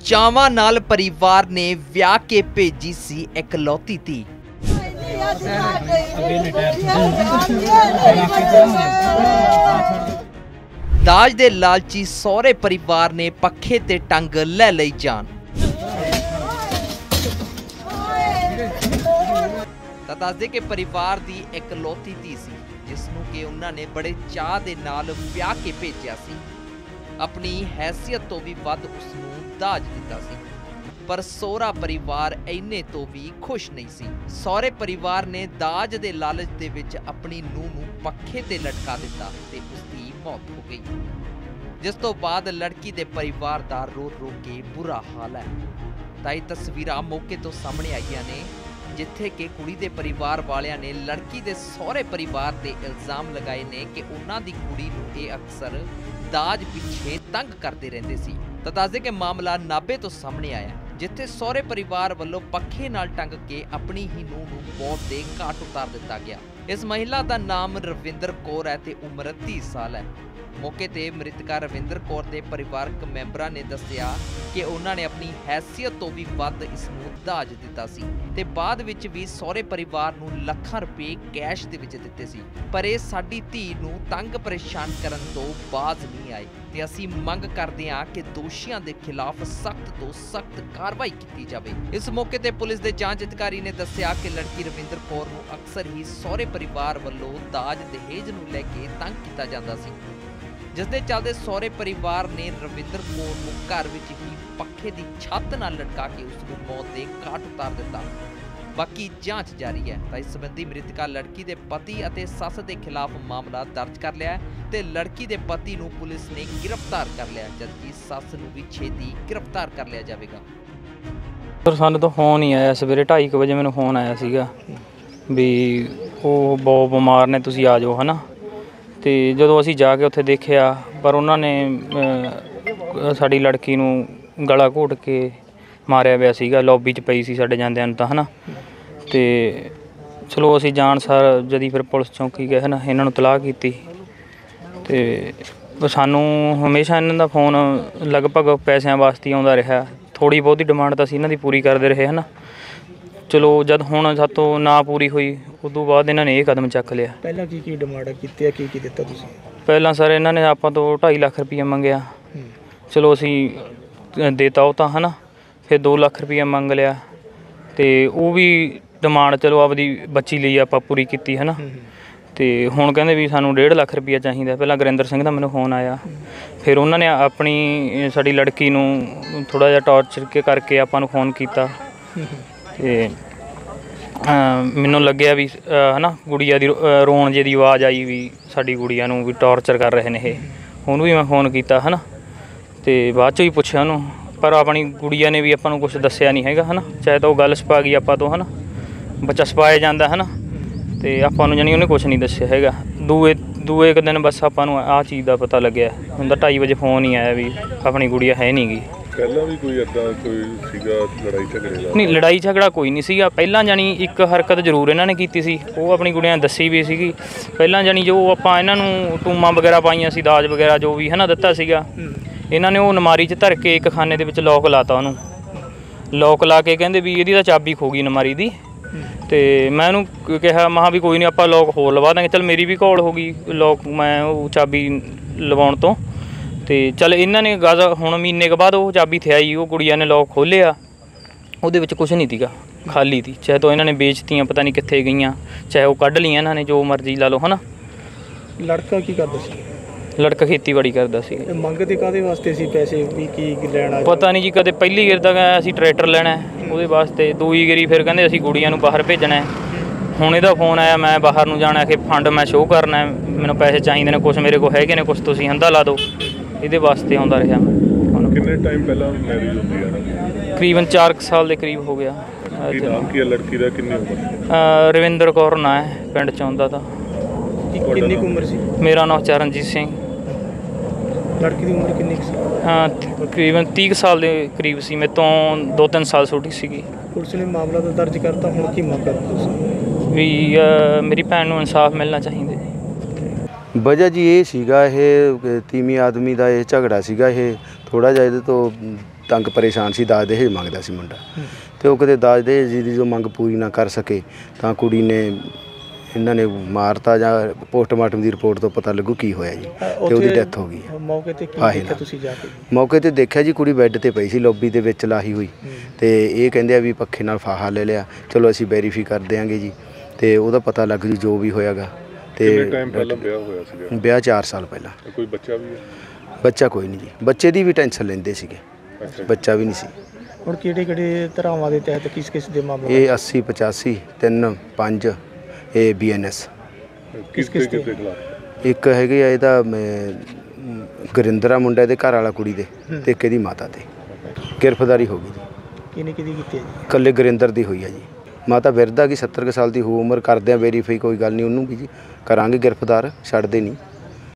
ਚਾਵਾਂ ਨਾਲ परिवार ने ਵਿਆਹ के भेजी सी इकलौती धी। दाज दे लालची सौरे परिवार ने पखे ते टंग लै लई जान। दस दे के परिवार दी इकलौती धी सी जिसनूं कि उन्हां ने बड़े चाह दे नाल विआह के भेजिया सी। अपनी हैसियत तो भी वध उसनूं दाज दिता सी, पर सोहरा परिवार इन्ने तो भी खुश नहीं सी। सौरे परिवार ने दाज दे लालच दे विच अपनी नूह नूं पखे ते लटका दिता ते उसदी मौत हो गई, जिस तो बाद लड़की दे परिवार दा रो रो के बुरा हाल है। ताई तस्वीरां मौके तो सामने आईयां ने जिथे कि कुड़ी दे परिवार वालियां ने लड़की दे सौरे परिवार ते इल्जाम लगाए ने कि उन्हां दी कुड़ी नूं इह अक्सर दाज पिछे तंग करते रहंदे सी। तो दस दे कि मामला नाभे तो सामने आया जिथे सौरे परिवार वालों पखे नाल टंग के अपनी ही नूह नूं मौत दे घाट उतार दिता गया। इस महिला का नाम रविंदर कौर है ते उम्र 30 साल है। मौके ते मृतका रविंदर कौर के परिवारक मैंबरां ने दस्सिया कि उन्होंने अपनी हैसियत तो भी वध इसनूं दाज दिता सी ते बाद विच भी सौरे परिवार नूं लाखां रुपए कैश दे विच दित्ते सी, पर इह साडी धी नूं तंग परेशान करन तो बाज नहीं आए ते असीं मंग करदे हां कि दोषियां दे खिलाफ सख्त तो सख्त कार्रवाई कीती जावे। इस मौके ते पुलिस दे जांच अधिकारी ने दस्सिया कि लड़की रविंदर कौर नूं अक्सर ही सौरे परिवार वल्लों दाज दहेज नूं लैके तंग कीता जांदा सी, जिस दे चलदे सौरे परिवार ने रविंदर कौर नूं घर विच ही पखे दी छत नाल लटका के उसनूं मौत दे घाट उतार दिता। बाकी जांच जारी है। तो इस संबंधी मृतका लड़की दे पति अते सस दे खिलाफ मामला दर्ज कर लिया है ते लड़की दे पति नूं पुलिस ने गिरफ्तार कर लिया, जबकि सस नूं भी छेती गिरफ्तार कर लिया जाएगा। सर सानू तो फोन ही आया सवेरे 2:30 बजे मैनूं फोन आया सीगा भी ਉਹ ਬਹੁਤ ਬਿਮਾਰ ਨੇ ਤੁਸੀਂ ਆ ਜਾਓ है ना। ਤੇ ਜਦੋਂ ਅਸੀਂ ਜਾ ਕੇ ਉੱਥੇ ਦੇਖਿਆ ਪਰ ਉਹਨਾਂ ਨੇ ਸਾਡੀ ਲੜਕੀ ਨੂੰ ਗਲਾ ਘੋਟ ਕੇ ਮਾਰਿਆ ਪਿਆ ਸੀਗਾ, ਲੌਬੀ 'ਚ ਪਈ ਸੀ ਸਾਡੇ ਜਾਂਦਿਆਂ ਨੂੰ ਤਾਂ ਹੈ ਨਾ। ਤੇ ਚਲੋ ਅਸੀਂ ਜਾਣ ਸਾਰ ਜਦੀ ਫਿਰ ਪੁਲਿਸ ਚੌਂਕੀ ਗਏ ਹੈ ਨਾ, ਇਹਨਾਂ ਨੂੰ ਤਲਾਹ ਕੀਤੀ ਤੇ ਸਾਨੂੰ ਹਮੇਸ਼ਾ ਇਹਨਾਂ ਦਾ ਫੋਨ ਲਗਭਗ ਪੈਸਿਆਂ ਵਾਸਤੇ ਆਉਂਦਾ ਰਿਹਾ। ਥੋੜ੍ਹੀ ਬਹੁਤੀ ਡਿਮਾਂਡ ਤਾਂ ਅਸੀਂ ਇਹਨਾਂ ਦੀ ਪੂਰੀ ਕਰਦੇ ਰਹੇ ਹੈ ਨਾ। ਚਲੋ ਜਦ ਹੁਣ ਸਾਤੋਂ ਨਾ ਪੂਰੀ ਹੋਈ ਉਦੋਂ ਬਾਅਦ ਇਹਨਾਂ ਨੇ ਇਹ ਕਦਮ ਚੱਕ ਲਿਆ। ਪਹਿਲਾਂ ਕੀ ਡਿਮਾਂਡ ਕੀਤੀ ਹੈ, ਕੀ ਦਿੱਤਾ ਤੁਸੀਂ? ਪਹਿਲਾਂ ਸਰ ਇਹਨਾਂ ਨੇ ਆਪਾਂ ਤੋਂ 2.5 ਲੱਖ ਰੁਪਈਆ ਮੰਗਿਆ, ਚਲੋ ਅਸੀਂ ਦੇਤਾ ਉਹ ਤਾਂ ਹੈ ਨਾ। ਫਿਰ 2 ਲੱਖ ਰੁਪਈਆ ਮੰਗ ਲਿਆ ਤੇ ਉਹ ਵੀ ਡਿਮਾਂਡ ਚਲੋ ਆਪਦੀ ਬੱਚੀ ਲਈ ਆਪਾਂ ਪੂਰੀ ਕੀਤੀ ਹੈ ਨਾ। ਤੇ ਹੁਣ ਕਹਿੰਦੇ ਵੀ ਸਾਨੂੰ 1.5 ਲੱਖ ਰੁਪਈਆ ਚਾਹੀਦਾ। ਪਹਿਲਾਂ ਗੁਰਿੰਦਰ ਸਿੰਘ ਦਾ ਮੈਨੂੰ ਫੋਨ ਆਇਆ, ਫਿਰ ਉਹਨਾਂ ਨੇ ਆਪਣੀ ਸਾਡੀ ਲੜਕੀ ਨੂੰ ਥੋੜ੍ਹਾ ਜਿਹਾ ਟਾਰਚਰ ਕਰਕੇ ਆਪਾਂ ਨੂੰ ਫੋਨ ਕੀਤਾ ਤੇ ਮੈਨੂੰ ਲੱਗਿਆ ਵੀ ਹੈ ਨਾ ਗੁੜੀਆ ਦੀ ਰੋਣ ਜੇ ਦੀ ਆਵਾਜ਼ ਆਈ ਵੀ ਸਾਡੀ ਗੁੜੀਆ ਨੂੰ ਵੀ ਟਾਰਚਰ ਕਰ ਰਹੇ ਨੇ ਇਹ। ਉਹਨੂੰ ਵੀ ਮੈਂ ਫੋਨ ਕੀਤਾ ਹੈ ਨਾ ਤੇ ਬਾਅਦ 'ਚੋਂ ਹੀ ਪੁੱਛਿਆ ਉਹਨੂੰ, ਪਰ ਆਪਣੀ ਗੁੜੀਆ ਨੇ ਵੀ ਆਪਾਂ ਨੂੰ ਕੁਛ ਦੱਸਿਆ ਨਹੀਂ ਹੈਗਾ ਹੈ ਨਾ। ਚਾਹੇ ਤਾਂ ਉਹ ਗੱਲ ਛਪਾ ਗਈ ਆਪਾਂ ਤੋਂ ਹੈ ਨਾ, ਬੱਚਾ ਛਪਾਇਆ ਜਾਂਦਾ ਹੈ ਨਾ, ਤੇ ਆਪਾਂ ਨੂੰ ਜਾਣੀ ਉਹਨੇ ਕੁਛ ਨਹੀਂ ਦੱਸਿਆ ਹੈਗਾ। ਦੂਏ ਇੱਕ ਦਿਨ ਬਸ ਆਪਾਂ ਨੂੰ ਆਹ ਚੀਜ਼ ਦਾ ਪਤਾ ਲੱਗਿਆ। ਹੁੰਦਾ 2:30 ਵਜੇ ਫੋਨ ਹੀ ਆਇਆ ਵੀ ਆਪਣੀ ਗੁੜੀਆ ਹੈ ਨਹੀਂ ਗੀ। ਪਹਿਲਾਂ ਵੀ ਕੋਈ ਇੱਦਾਂ ਕੋਈ ਸੀਗਾ ਲੜਾਈ ਝਗੜੇ ਦਾ? ਨਹੀਂ, ਲੜਾਈ ਝਗੜਾ ਕੋਈ ਨਹੀਂ ਸੀਗਾ। ਪਹਿਲਾਂ ਜਾਣੀ ਇੱਕ ਹਰਕਤ ਜ਼ਰੂਰ ਇਹਨਾਂ ਨੇ ਕੀਤੀ ਸੀ, ਉਹ ਆਪਣੀ ਕੁੜੀਆਂ ਨੇ ਦੱਸੀ ਵੀ ਸੀਗੀ। ਪਹਿਲਾਂ ਜਾਣੀ ਜੋ ਆਪਾਂ ਇਹਨਾਂ ਨੂੰ ਟੂਮਾਂ ਵਗੈਰਾ ਪਾਈਆਂ ਸੀ, ਦਾਜ ਵਗੈਰਾ ਜੋ ਵੀ ਹੈ ਨਾ ਦਿੱਤਾ ਸੀਗਾ, ਇਹਨਾਂ ਨੇ ਉਹ ਨਮਾਰੀ 'ਚ ਧਰ ਕੇ ਇੱਕ ਖਾਨੇ ਦੇ ਵਿੱਚ ਲੋਕ ਲਾਤਾ। ਉਹਨੂੰ ਲੋਕ ਲਾ ਕੇ ਕਹਿੰਦੇ ਵੀ ਇਹਦੀ ਤਾਂ ਚਾਬੀ ਖੋ ਗਈ ਨਮਾਰੀ ਦੀ। ਤੇ ਮੈਂ ਉਹਨੂੰ ਕਿਹਾ ਮਹਾਂ ਵੀ ਕੋਈ ਨਹੀਂ ਆਪਾਂ ਲੋਕ ਹੋਰ ਲਵਾ ਦਾਂਗੇ। ਚੱਲ ਮੇਰੀ ਵੀ ਘੋਲ ਹੋ ਗਈ ਲੋਕ, ਮੈਂ ਉਹ ਚਾਬੀ ਲਵਾਉਣ ਤੋਂ। ਤੇ ਚੱਲ ਇਹਨਾਂ ਨੇ ਗਜ਼ ਹੁਣ ਮਹੀਨੇ ਕੁ ਬਾਅਦ ਉਹ ਚਾਬੀ ਥਿਆਈ, ਉਹ ਕੁੜੀਆਂ ਨੇ ਲੋਕ ਖੋਲ੍ਹਿਆ, ਉਹਦੇ ਵਿੱਚ ਕੁਛ ਨਹੀਂ ਸੀਗਾ, ਖਾਲੀ ਸੀ। ਚਾਹੇ ਤਾਂ ਇਹਨਾਂ ਨੇ ਵੇਚਤੀਆਂ, ਪਤਾ ਨਹੀਂ ਕਿੱਥੇ ਗਈਆਂ, ਚਾਹੇ ਉਹ ਕੱਢ ਲਈਆਂ ਇਹਨਾਂ ਨੇ, ਜੋ ਮਰਜ਼ੀ ਲਾ ਲਓ ਹੈ ਨਾ। ਲੜਕਾ ਕੀ ਕਰਦਾ ਸੀ? ਲੜਕਾ ਖੇਤੀਬਾੜੀ ਕਰਦਾ ਸੀ। ਮੰਗਦੇ ਕਾਹਦੇ ਵਾਸਤੇ ਸੀ ਪੈਸੇ ਵੀ ਕੀ ਲੈਣਾ? ਪਤਾ ਨਹੀਂ ਜੀ, ਕਦੇ ਪਹਿਲੀ ਗੇਰ ਤਾਂ ਅਸੀਂ ਟਰੈਕਟਰ ਲੈਣਾ ਉਹਦੇ ਵਾਸਤੇ, ਦੂਈ ਗੇਰੀ ਫਿਰ ਕਹਿੰਦੇ ਅਸੀਂ ਗੁੜੀਆਂ ਨੂੰ ਬਾਹਰ ਭੇਜਣਾ। ਹੁਣ ਇਹਦਾ ਫੋਨ ਆਇਆ ਮੈਂ ਬਾਹਰ ਨੂੰ ਜਾਣਾ ਕਿ ਫੰਡ ਮੈਂ ਸ਼ੋਅ ਕਰਨਾ, ਮੈਨੂੰ ਪੈਸੇ ਚਾਹੀਦੇ ਨੇ, ਕੁਛ ਮੇਰੇ ਕੋਲ ਹੈਗੇ ਨੇ, ਕੁਛ ਤੁਸੀਂ ਹੰਦਾ ਲਾ ਦਿਓ, ਇਹਦੇ ਵਾਸਤੇ ਆਉਂਦਾ ਰਿਹਾ। ਕਿੰਨੇ ਟਾਈਮ ਪਹਿਲਾਂ ਮੈਰਿਜ ਹੁੰਦੀ ਹੈ? ਤਕਰੀਬਨ 4 ਸਾਲ ਦੇ ਕਰੀਬ ਹੋ ਗਿਆ। ਕੀ ਨਾਮ ਕੀ ਹੈ ਲੜਕੀ ਦਾ? ਕਿੰਨੀ ਉਮਰ? ਰਵਿੰਦਰ ਕੌਰ ਨਾਂ ਹੈ, ਪਿੰਡ 'ਚ ਆਉਂਦਾ ਤਾਂ। ਕਿੰਨੀ ਉਮਰ ਸੀ? ਮੇਰਾ ਨਾਮ ਚਰਨਜੀਤ ਸਿੰਘ। ਲੜਕੀ ਦੀ ਉਮਰ ਕਿੰਨੀ ਸੀ? ਤਕਰੀਬਨ 30 ਸਾਲ ਦੇ ਕਰੀਬ ਸੀ, ਮੇਰੇ ਤੋਂ 2-3 ਸਾਲ ਛੋਟੀ ਸੀਗੀ। ਪੁਲਿਸ ਨੇ ਮਾਮਲਾ ਤਾਂ ਦਰਜ ਕਰਤਾ, ਹੁਣ ਕੀ ਮੰਗ ਕਰਦੇ ਤੁਸੀਂ? ਵੀ ਮੇਰੀ ਭੈਣ ਨੂੰ ਇਨਸਾਫ ਮਿਲਣਾ ਚਾਹੀਦਾ। ਵਜ੍ਹਾ ਜੀ ਇਹ ਸੀਗਾ, ਇਹ ਤੀਵੀਂ ਆਦਮੀ ਦਾ ਇਹ ਝਗੜਾ ਸੀਗਾ। ਇਹ ਥੋੜ੍ਹਾ ਜਿਹਾ ਇਹਦੇ ਤੋਂ ਤੰਗ ਪਰੇਸ਼ਾਨ ਸੀ, ਦਾਜ ਦਹੇਜ ਮੰਗਦਾ ਸੀ ਮੁੰਡਾ। ਤੇ ਉਹ ਕਦੇ ਦਾਜ ਦਹੇਜ ਦੀ ਜੋ ਮੰਗ ਪੂਰੀ ਨਾ ਕਰ ਸਕੇ ਤਾਂ ਕੁੜੀ ਨੇ ਇਹਨਾਂ ਨੇ ਮਾਰਤਾ, ਜਾਂ ਪੋਸਟਮਾਰਟਮ ਦੀ ਰਿਪੋਰਟ ਤੋਂ ਪਤਾ ਲੱਗੂ ਕੀ ਹੋਇਆ ਜੀ, ਤੇ ਉਹਦੀ ਡੈਥ ਹੋ ਗਈ ਹੈ। ਮੌਕੇ ਤੇ ਕੀ ਆਹੀ ਦੇਖਿਆ ਨਾ। ਤੁਸੀਂ ਜਾ ਕੇ? ਮੌਕੇ ਤੇ ਦੇਖਿਆ ਜੀ, ਕੁੜੀ ਬੈੱਡ ਤੇ ਪਈ ਸੀ, ਲੌਬੀ ਦੇ ਵਿੱਚ ਲਾਹੀ ਹੋਈ, ਤੇ ਇਹ ਕਹਿੰਦੇ ਆ ਵੀ ਪੱਖੇ ਨਾਲ ਫਾਹਾ ਲੈ ਲਿਆ। ਚਲੋ ਅਸੀਂ ਵੈਰੀਫਾਈ ਕਰ ਦਿਆਂਗੇ ਜੀ, ਤੇ ਉਹਦਾ ਪਤਾ ਲੱਗ ਜੂ ਜੋ ਵੀ ਹੋਇਆਗਾ। ਕਿੰਨੇ ਤੇ ਟਾਈਮ ਪਹਿਲਾਂ ਵਿਆਹ ਹੋਇਆ ਸੀਗਾ? ਵਿਆਹ 4 ਸਾਲ ਪਹਿਲਾਂ। ਕੋਈ ਬੱਚਾ ਵੀ ਹੈ? ਬੱਚਾ ਕੋਈ ਨਹੀਂ ਜੀ, ਬੱਚੇ ਦੀ ਵੀ ਟੈਨਸ਼ਨ ਲੈਂਦੇ ਸੀਗੇ, ਅੱਛਾ। ਬੱਚਾ ਵੀ ਨਹੀਂ ਸੀ। ਹੁਣ ਕਿਹੜੇ ਧਾਰਾਵਾਂ ਦੇ ਤਹਿਤ ਕਿਸ ਦੇ ਮਾਮਲੇ? ਇਹ 80 85 3 5 ਇਹ BNS। ਕਿਸ ਕਿਸ ਦੇ ਦੇ? ਖਿਲਾਫ? ਇੱਕ ਹੈਗੇ ਆ ਇਹਦਾ ਗੁਰਿੰਦਰਾ ਮੁੰਡਾ ਇਹਦੇ ਘਰ ਵਾਲਾ ਕੁੜੀ ਦੇ, ਤੇ ਇੱਕ ਇਹਦੀ ਮਾਤਾ ਤੇ ਗ੍ਰਿਫਤਾਰੀ ਹੋ ਗਈ ਜੀ। ਕਿਹਦੀ ਕੀਤੀ ਹੈ ਜੀ? ਇਕੱਲੇ ਗੁਰਿੰਦਰ ਦੀ ਹੋਈ ਆ ਜੀ। ਮਾਤਾ ਵਿਰਧ ਆ ਗਈ, 70 ਕੁ ਸਾਲ ਦੀ ਹੋ ਉਮਰ, ਕਰਦੇ ਆ ਵੈਰੀਫਾਈ, ਕੋਈ ਗੱਲ ਨਹੀਂ, ਉਹਨੂੰ ਵੀ ਜੀ ਕਰਾਂਗੇ ਗ੍ਰਿਫਤਾਰ, ਛੱਡਦੇ ਨਹੀਂ।